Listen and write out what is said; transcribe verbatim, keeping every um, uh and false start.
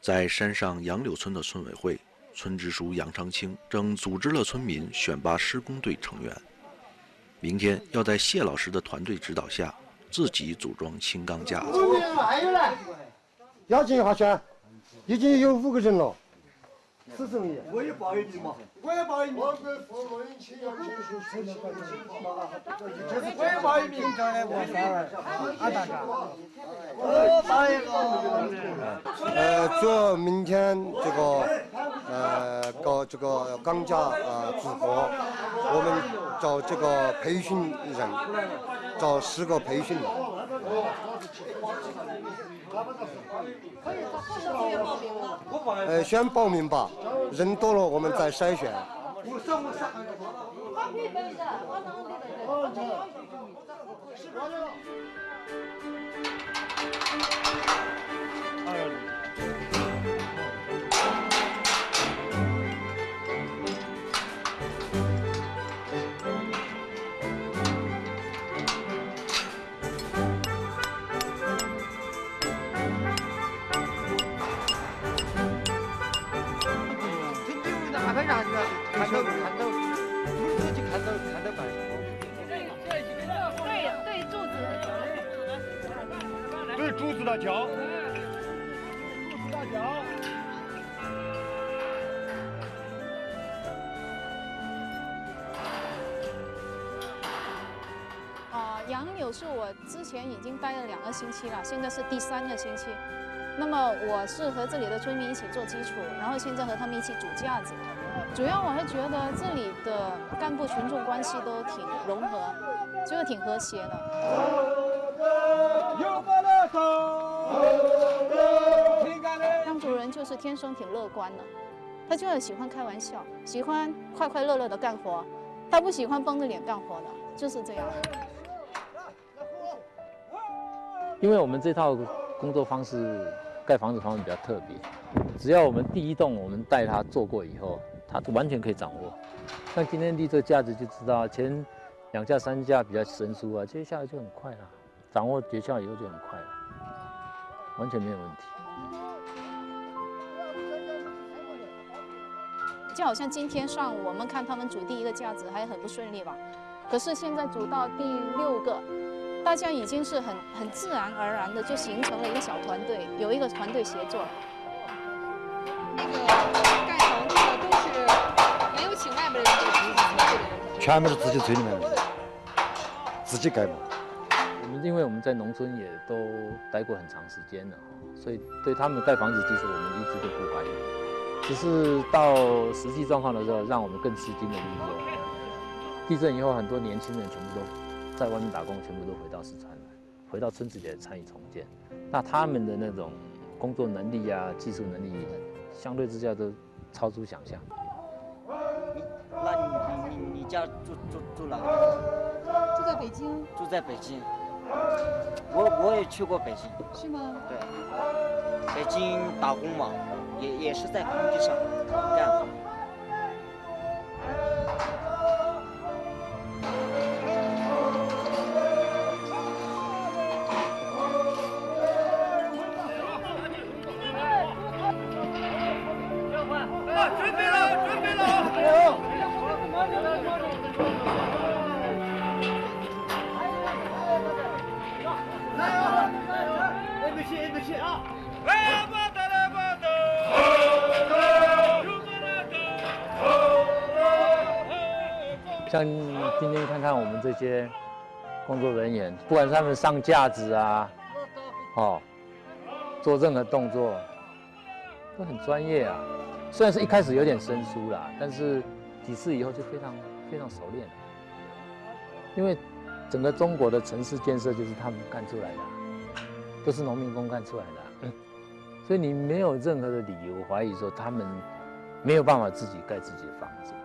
在山上杨柳村的村委会，村支书杨长青正组织了村民选拔施工队成员。明天要在谢老师的团队指导下，自己组装轻钢架子。 还有呢，要紧一下选，已经有五个人了。四十米，我也报一名嘛，我也报一名。我们父母亲要亲属村的关系嘛，我也报一名。我三儿，俺大家。我报一个。呃，主要明天这个呃搞这个钢架呃组合，我们找这个培训人，找十个培训的。呃，先报名吧，人多了我们再筛选。 看啥子？看到看到，不是就看到看到办。 对对柱子。 对柱子的脚。柱子的脚。 啊、呃，杨柳是我之前已经待了两个星期了，现在是第三个星期。那么我是和这里的村民一起做基础，然后现在和他们一起组架子。主要我还觉得这里的干部群众关系都挺融合，就是挺和谐的。杨主任就是天生挺乐观的，他就是喜欢开玩笑，喜欢快快乐乐的干活，他不喜欢绷着脸干活的，就是这样。 因为我们这套工作方式，盖房子方面比较特别，只要我们第一栋我们带他做过以后，他完全可以掌握。像今天立这个架子就知道，前两架三架比较生疏啊，接下来就很快了，掌握诀窍以后就很快了，完全没有问题。 就好像今天上午我们看他们组第一个架子还很不顺利吧，可是现在组到第六个。大家已经是很很自然而然的就形成了一个小团队，有一个团队协作。 那个盖房子的都是没有请外边的人，都是自己村里的人， 全部是自己村里面的人，自己盖嘛。 我们因为我们在农村也都待过很长时间了，所以对他们盖房子技术我们一直都不怀疑。只是到实际状况的时候，让我们更吃惊的就是说，地震以后很多年轻人全部都在外面打工，全部都回到四川来，回到村子里来参与重建。那他们的那种工作能力啊、技术能力，相对之下都超出想象。 你，那你你你家住住住哪里？ 住在北京。 住在北京。我我也去过北京。 是吗？ 对。北京打工嘛，也也是在工地上干活。 像今天看看我们这些工作人员，不管是他们上架子啊，哦，做任何动作都很专业啊。虽然是一开始有点生疏啦，但是几次以后就非常非常熟练了。因为整个中国的城市建设就是他们干出来的，都是农民工干出来的，嗯，所以你没有任何的理由怀疑说他们没有办法自己盖自己的房子。